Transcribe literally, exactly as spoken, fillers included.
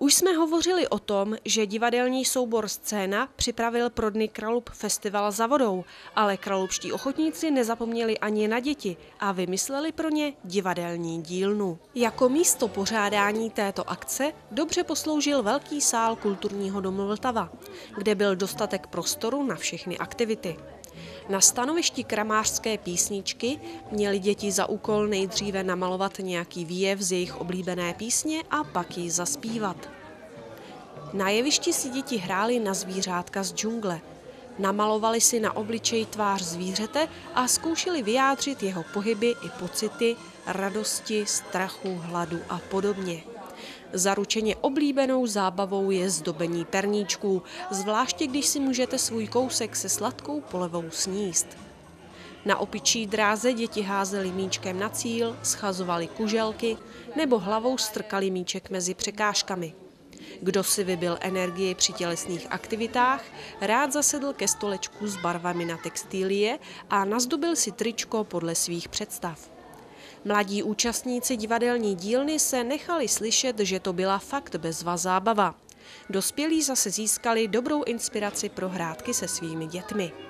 Už jsme hovořili o tom, že divadelní soubor Scéna připravil pro Dny Kralub festival za vodou, ale kralupští ochotníci nezapomněli ani na děti a vymysleli pro ně divadelní dílnu. Jako místo pořádání této akce dobře posloužil velký sál Kulturního domu Vltava, kde byl dostatek prostoru na všechny aktivity. Na stanovišti Kramářské písničky měli děti za úkol nejdříve namalovat nějaký výjev z jejich oblíbené písně a pak ji zaspívat. Na jevišti si děti hrály na zvířátka z džungle. Namalovali si na obličej tvář zvířete a zkoušeli vyjádřit jeho pohyby i pocity, radosti, strachu, hladu a podobně. Zaručeně oblíbenou zábavou je zdobení perníčků, zvláště když si můžete svůj kousek se sladkou polevou sníst. Na opičí dráze děti házeli míčkem na cíl, schazovali kuželky nebo hlavou strkali míček mezi překážkami. Kdo si vybil energii při tělesných aktivitách, rád zasedl ke stolečku s barvami na textilie a nazdobil si tričko podle svých představ. Mladí účastníci divadelní dílny se nechali slyšet, že to byla fakt bezva zábava. Dospělí zase získali dobrou inspiraci pro hrátky se svými dětmi.